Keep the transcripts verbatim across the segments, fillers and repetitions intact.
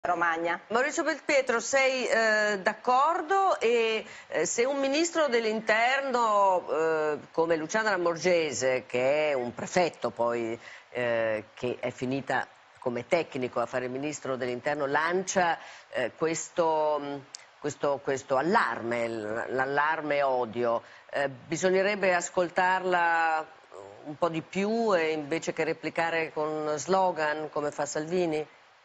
Romagna. Maurizio Belpietro, sei eh, d'accordo e eh, se un ministro dell'interno eh, come Luciana Lamorgese, che è un prefetto poi eh, che è finita come tecnico a fare il ministro dell'interno, lancia eh, questo, mh, questo, questo allarme, l'allarme odio, eh, bisognerebbe ascoltarla un po' di più e invece che replicare con slogan come fa Salvini?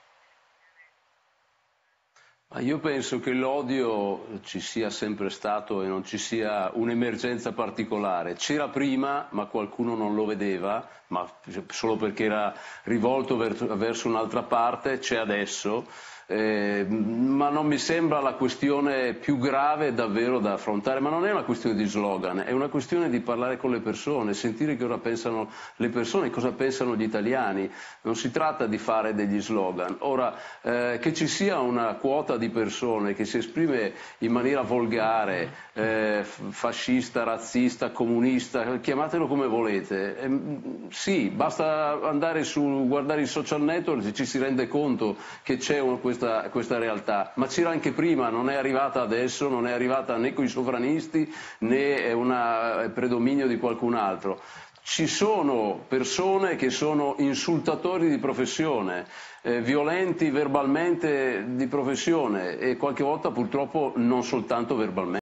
Ma io penso che l'odio ci sia sempre stato e non ci sia un'emergenza particolare. C'era prima, ma qualcuno non lo vedeva, ma solo perché era rivolto verso un'altra parte, c'è adesso. Eh, ma non mi sembra la questione più grave davvero da affrontare, ma non è una questione di slogan, è una questione di parlare con le persone, sentire che cosa pensano le persone, cosa pensano gli italiani. Non si tratta di fare degli slogan. Ora, eh, che ci sia una quota di persone che si esprime in maniera volgare, eh, fascista, razzista, comunista, chiamatelo come volete, eh, sì, basta andare su, guardare i social network e ci si rende conto che c'è questa Questa, questa realtà, ma c'era anche prima, non è arrivata adesso, non è arrivata né con i sovranisti né è un predominio di qualcun altro. Ci sono persone che sono insultatori di professione, eh, violenti verbalmente di professione e qualche volta purtroppo non soltanto verbalmente.